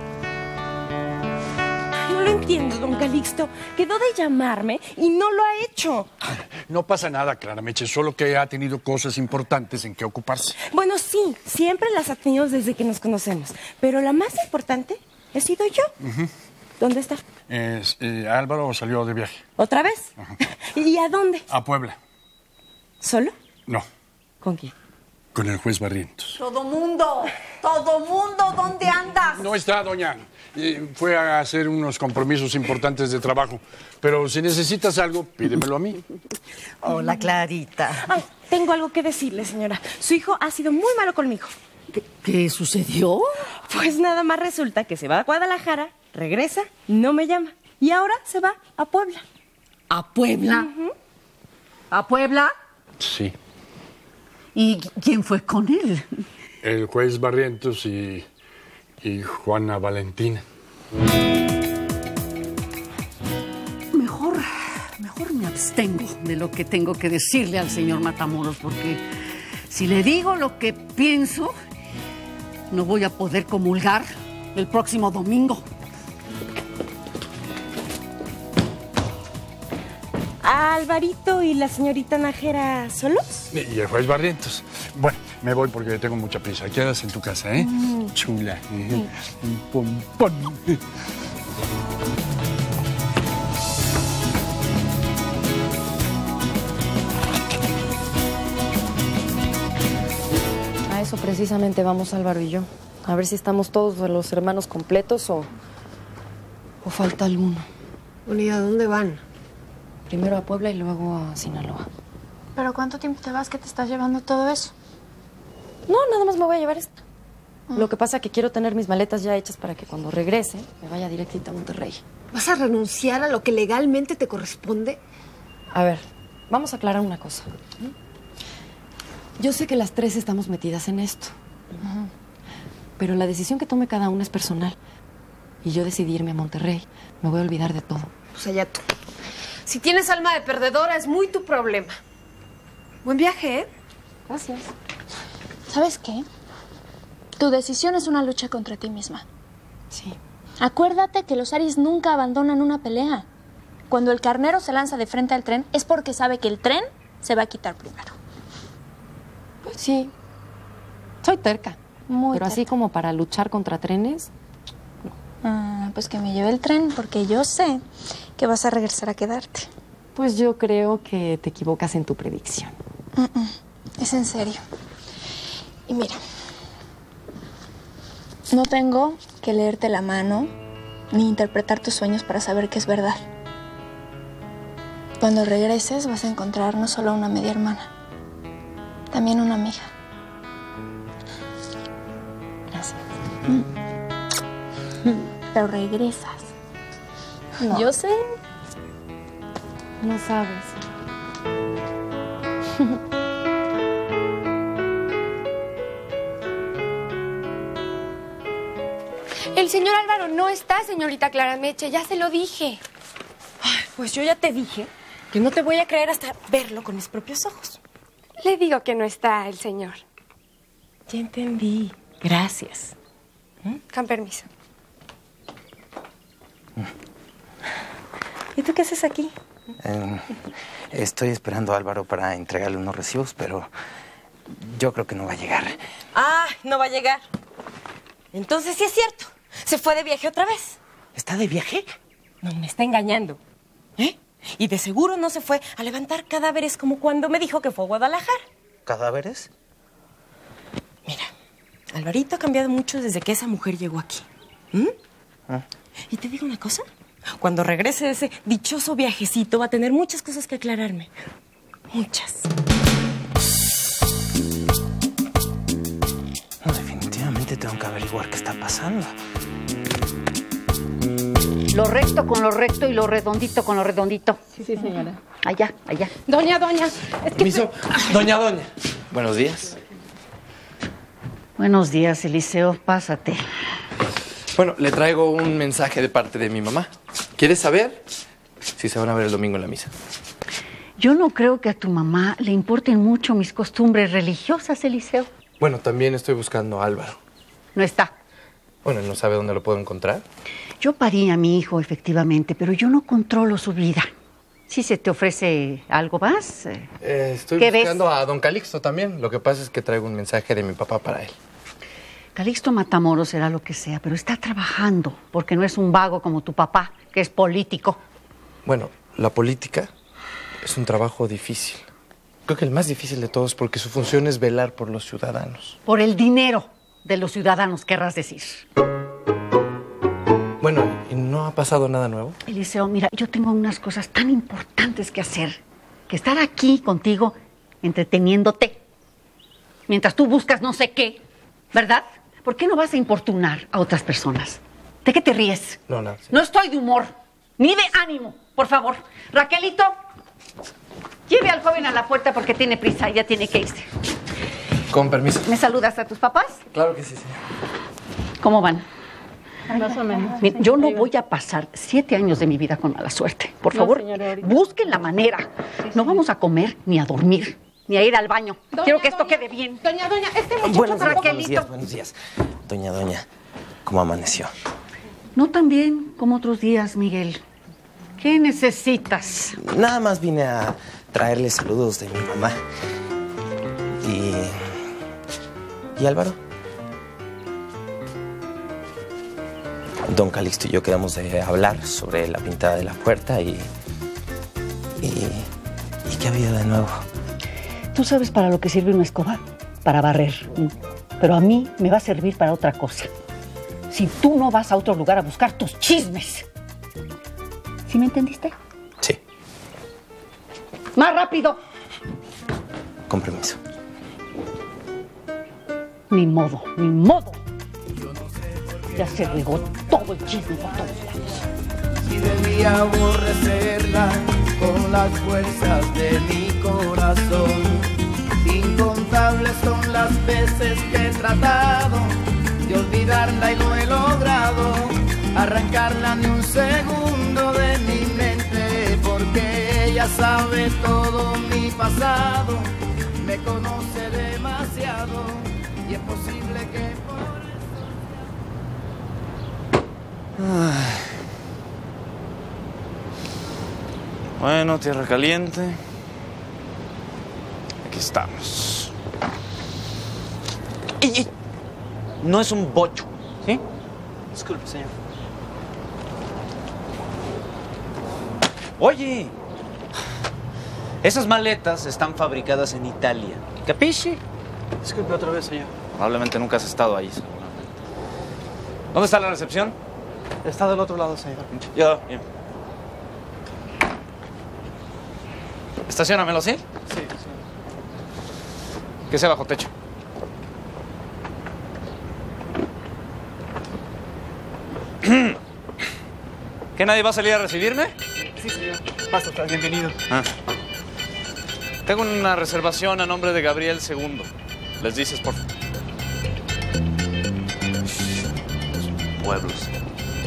No lo entiendo, don Calixto. Quedó de llamarme y no lo ha hecho. No pasa nada, Clara Meche, solo que ha tenido cosas importantes en que ocuparse. Bueno, sí, siempre las ha tenido desde que nos conocemos. Pero la más importante he sido yo. ¿Dónde está? Álvaro salió de viaje. ¿Otra vez? ¿Y a dónde? A Puebla. ¿Solo? No, ¿Con quién? con el juez Barrientos. Todo mundo, ¿dónde andas? No está, doña. Fue a hacer unos compromisos importantes de trabajo. Pero si necesitas algo, pídemelo a mí. Hola, Clarita. Ay, tengo algo que decirle, señora. Su hijo ha sido muy malo conmigo. ¿Qué sucedió? Pues nada más resulta que se va a Guadalajara, regresa, no me llama. Y ahora se va a Puebla. ¿A Puebla? ¿A Puebla? Sí. ¿Y quién fue con él? El juez Barrientos y Juana Valentina. Mejor me abstengo de lo que tengo que decirle al señor Matamoros, porque si le digo lo que pienso, no voy a poder comulgar el próximo domingo. ¿Alvarito y la señorita Nájera solos? Y el juez Barrientos. Bueno, me voy porque tengo mucha prisa. Quedas en tu casa, ¿eh? Chula. Pompón. A eso precisamente vamos Álvaro y yo. A ver si estamos todos los hermanos completos o falta alguno. Bueno, ¿y a dónde van? Primero a Puebla y luego a Sinaloa. ¿Pero cuánto tiempo te vas que te estás llevando todo eso? No, nada más me voy a llevar esto. Lo que pasa es que quiero tener mis maletas ya hechas para que cuando regrese me vaya directito a Monterrey. ¿Vas a renunciar a lo que legalmente te corresponde? A ver, vamos a aclarar una cosa. Yo sé que las tres estamos metidas en esto. Pero la decisión que tome cada una es personal. Y yo decidí irme a Monterrey. Me voy a olvidar de todo. Pues allá tú. Si tienes alma de perdedora, es muy tu problema. Buen viaje, ¿eh? Gracias. ¿Sabes qué? Tu decisión es una lucha contra ti misma. Sí. Acuérdate que los Aries nunca abandonan una pelea. Cuando el carnero se lanza de frente al tren, es porque sabe que el tren se va a quitar primero. Pues sí. Soy terca. Pero así como para luchar contra trenes... Pues que me lleve el tren, porque yo sé que vas a regresar a quedarte. Pues yo creo que te equivocas en tu predicción. Es en serio. Y mira, no tengo que leerte la mano ni interpretar tus sueños para saber que es verdad. Cuando regreses vas a encontrar no solo una media hermana, también una amiga. Gracias. Pero regresas. No. Yo sé. No sabes. El señor Álvaro no está, señorita Clara Meche. Ya se lo dije. Ay, pues yo ya te dije que no te voy a creer hasta verlo con mis propios ojos. Le digo que no está el señor. Ya entendí. Gracias. Con permiso. ¿Y tú qué haces aquí? Estoy esperando a Álvaro para entregarle unos recibos, pero yo creo que no va a llegar. Ah, no va a llegar. Entonces sí es cierto. Se fue de viaje otra vez. ¿Está de viaje? No, me está engañando. ¿Eh? Y de seguro no se fue a levantar cadáveres como cuando me dijo que fue a Guadalajara. ¿Cadáveres? Mira, Alvarito ha cambiado mucho desde que esa mujer llegó aquí. Y te digo una cosa. Cuando regrese de ese dichoso viajecito va a tener muchas cosas que aclararme. Muchas. No, definitivamente tengo que averiguar qué está pasando. Lo recto con lo recto y lo redondito con lo redondito. Sí, señora. Allá, allá. Doña, es que... Permiso. Doña. Buenos días. Buenos días, Eliseo. Pásate. Bueno, le traigo un mensaje de parte de mi mamá. ¿Quieres saber si se van a ver el domingo en la misa? Yo no creo que a tu mamá le importen mucho mis costumbres religiosas, Eliseo. Bueno, también estoy buscando a Álvaro. No está. Bueno, ¿no sabe dónde lo puedo encontrar? Yo parí a mi hijo, efectivamente, pero yo no controlo su vida. Si se te ofrece algo más... Estoy ¿qué buscando ves? a don Calixto también. Lo que pasa es que traigo un mensaje de mi papá para él. Calixto Matamoros será lo que sea, pero está trabajando, porque no es un vago como tu papá, que es político. Bueno, la política es un trabajo difícil. Creo que el más difícil de todos porque su función es velar por los ciudadanos. Por el dinero de los ciudadanos, querrás decir. Bueno, ¿y no ha pasado nada nuevo? Eliseo, mira, yo tengo unas cosas tan importantes que hacer, que estar aquí contigo, entreteniéndote, mientras tú buscas no sé qué, ¿verdad? ¿Por qué no vas a importunar a otras personas? ¿De qué te ríes? No, nada. Sí. No estoy de humor, ni de ánimo, por favor. Raquelito, lleve al joven a la puerta porque tiene prisa, ya tiene que irse. Con permiso. ¿Me saludas a tus papás? Claro que sí, señor. ¿Cómo van? Más o menos. Mira, yo no voy a pasar 7 años de mi vida con mala suerte. Por favor, busquen la manera. No vamos a comer ni a dormir, ni a ir al baño. Quiero que esto quede bien. Doña, este muchacho... Buenos días. Doña, ¿cómo amaneció? No tan bien como otros días, Miguel. ¿Qué necesitas? Nada más vine a traerle saludos de mi mamá. ¿Y Álvaro? Don Calixto y yo quedamos de hablar sobre la pintada de la puerta y ¿qué ha habido de nuevo? ¿Tú sabes para lo que sirve una escoba? Para barrer. Pero a mí me va a servir para otra cosa. Si tú no vas a otro lugar a buscar tus chismes. ¿Sí me entendiste? Sí. ¡Más rápido! Con permiso. Ni modo, ni modo. Ya se regó todo el chisme por todos lados. Si debía aborrecerla con las fuerzas de mi corazón. Incontables son las veces que he tratado de olvidarla y no he logrado arrancarla ni un segundo de mi mente, porque ella sabe todo mi pasado, me conoce demasiado y es posible que por Ay. Bueno, tierra caliente. Aquí estamos. ¡Ey! No es un bocho, ¿sí? Disculpe, señor. Oye, esas maletas están fabricadas en Italia. ¿Capisci? Disculpe otra vez, señor. Probablemente nunca has estado ahí, seguramente. ¿Dónde está la recepción? Está del otro lado, señor. Yo, bien. Estaciónamelo, ¿sí? Sí. Que sea bajo techo. ¿Que nadie va a salir a recibirme? Sí, señor. Pásate, bienvenido. Tengo una reservación a nombre de Gabriel II. Les dices, por favor. Pueblos.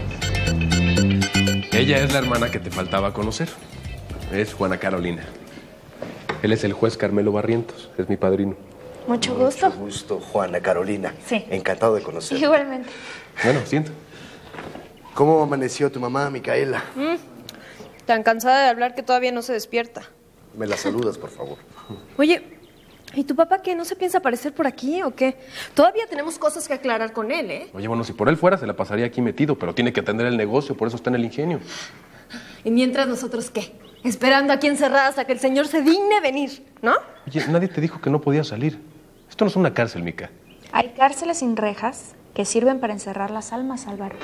Ella es la hermana que te faltaba conocer. Es Juana Carolina. Él es el juez Carmelo Barrientos. Es mi padrino. Mucho gusto. Mucho gusto, Juana Carolina. Sí. Encantado de conocerte. Igualmente. Bueno, siento. ¿Cómo amaneció tu mamá, Micaela? Tan cansada de hablar que todavía no se despierta. Me la saludas, por favor. Oye, ¿y tu papá qué? ¿No se piensa aparecer por aquí o qué? Todavía tenemos cosas que aclarar con él, ¿eh? Oye, bueno, si por él fuera, se la pasaría aquí metido, pero tiene que atender el negocio, por eso está en el ingenio. ¿Y mientras nosotros qué? Esperando aquí encerradas a que el señor se digne venir, ¿no? Oye, nadie te dijo que no podías salir. Esto no es una cárcel, Mica. Hay cárceles sin rejas que sirven para encerrar las almas, Álvaro.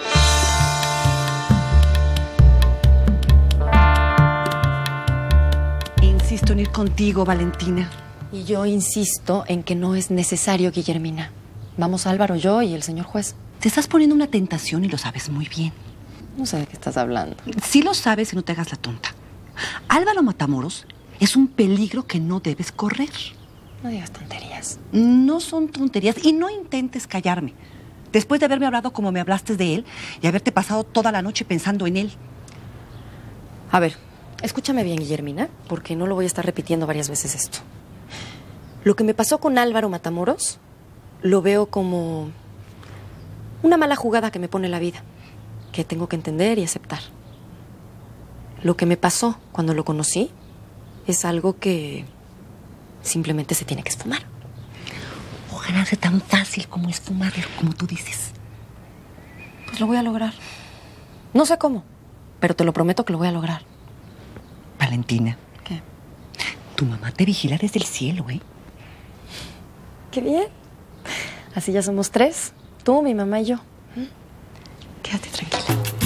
Insisto en ir contigo, Valentina. Y yo insisto en que no es necesario, Guillermina. Vamos Álvaro, yo y el señor juez. Te estás poniendo una tentación y lo sabes muy bien. No sé de qué estás hablando. Sí lo sabes y no te hagas la tonta. Álvaro Matamoros es un peligro que no debes correr. No digas tonterías. No son tonterías y no intentes callarme. Después de haberme hablado como me hablaste de él y haberte pasado toda la noche pensando en él. A ver, escúchame bien, Guillermina, porque no lo voy a estar repitiendo varias veces esto. Lo que me pasó con Álvaro Matamoros lo veo como una mala jugada que me pone la vida, que tengo que entender y aceptar. Lo que me pasó cuando lo conocí es algo que simplemente se tiene que esfumar. Ojalá sea tan fácil como esfumarlo, como tú dices. Pues lo voy a lograr. No sé cómo, pero te lo prometo que lo voy a lograr. Valentina. ¿Qué? Tu mamá te vigila desde el cielo, ¿eh? Qué bien. Así ya somos 3. Tú, mi mamá y yo. Quédate tranquila.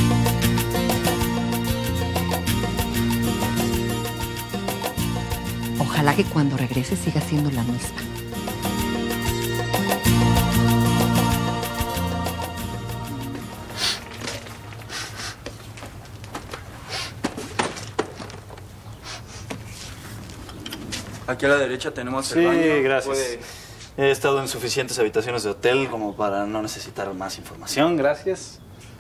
Ojalá que cuando regreses siga siendo la misma. Aquí a la derecha tenemos el baño. Sí, gracias. He estado en suficientes habitaciones de hotel como para no necesitar más información. Gracias.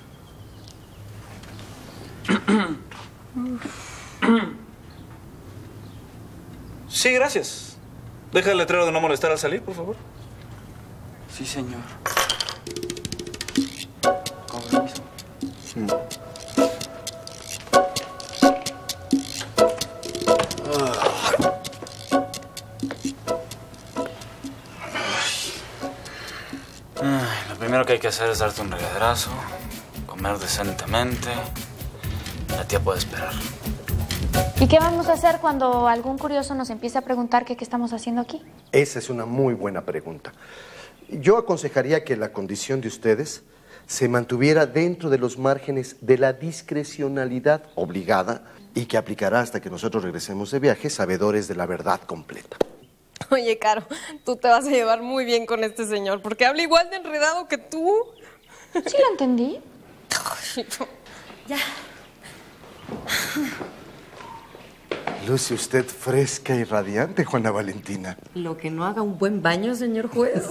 Sí, gracias. Deja el letrero de no molestar al salir, por favor. Sí, señor. Con permiso. Lo primero que hay que hacer es darte un regaderazo, comer decentemente. La tía puede esperar. ¿Y qué vamos a hacer cuando algún curioso nos empiece a preguntar qué estamos haciendo aquí? Esa es una muy buena pregunta. Yo aconsejaría que la condición de ustedes se mantuviera dentro de los márgenes de la discrecionalidad obligada y que aplicará hasta que nosotros regresemos de viaje, sabedores de la verdad completa. Oye, Caro, tú te vas a llevar muy bien con este señor, porque habla igual de enredado que tú. Sí lo entendí. Ya. Luce usted fresca y radiante, Juana Valentina. Lo que no haga un buen baño, señor juez.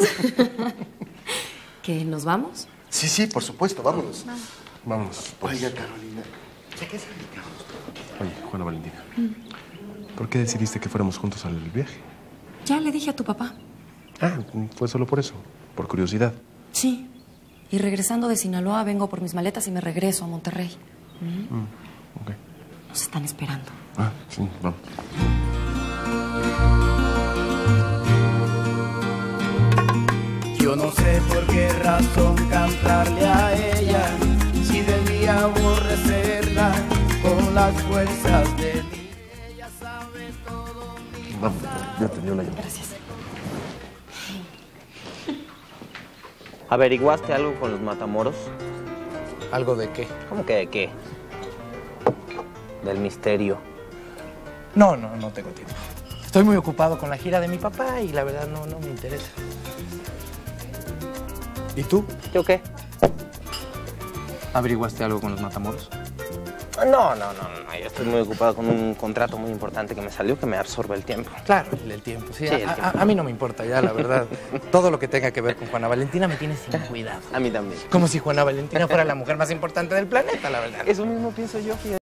¿Que nos vamos? Sí, sí, por supuesto, vámonos. Vámonos. Oiga, Carolina, ¿ya qué significa? Oye, Juana Valentina, ¿por qué decidiste que fuéramos juntos al viaje? Ya le dije a tu papá. Ah, fue solo por eso, por curiosidad. Sí. Y regresando de Sinaloa vengo por mis maletas y me regreso a Monterrey. Ok. Nos están esperando. Ah, sí, vamos. Yo no sé por qué razón cantarle a ella, si debía aborrecerla con las fuerzas de mí. Ella sabe todo. Vamos, ya atendió la llamada. Gracias. ¿Averiguaste algo con los Matamoros? ¿Algo de qué? ¿Cómo que de qué? Del misterio. No tengo tiempo. Estoy muy ocupado con la gira de mi papá y la verdad no me interesa. ¿Y tú? ¿Yo qué? ¿Averiguaste algo con los Matamoros? No, yo estoy muy ocupado con un contrato muy importante que me salió que me absorbe el tiempo. Claro, el tiempo, sí. Sí, el tiempo. A mí no me importa ya, la verdad. Todo lo que tenga que ver con Juana Valentina me tiene sin cuidado. A mí también. Como si Juana Valentina fuera la mujer más importante del planeta, la verdad. Eso mismo pienso yo, fíjate.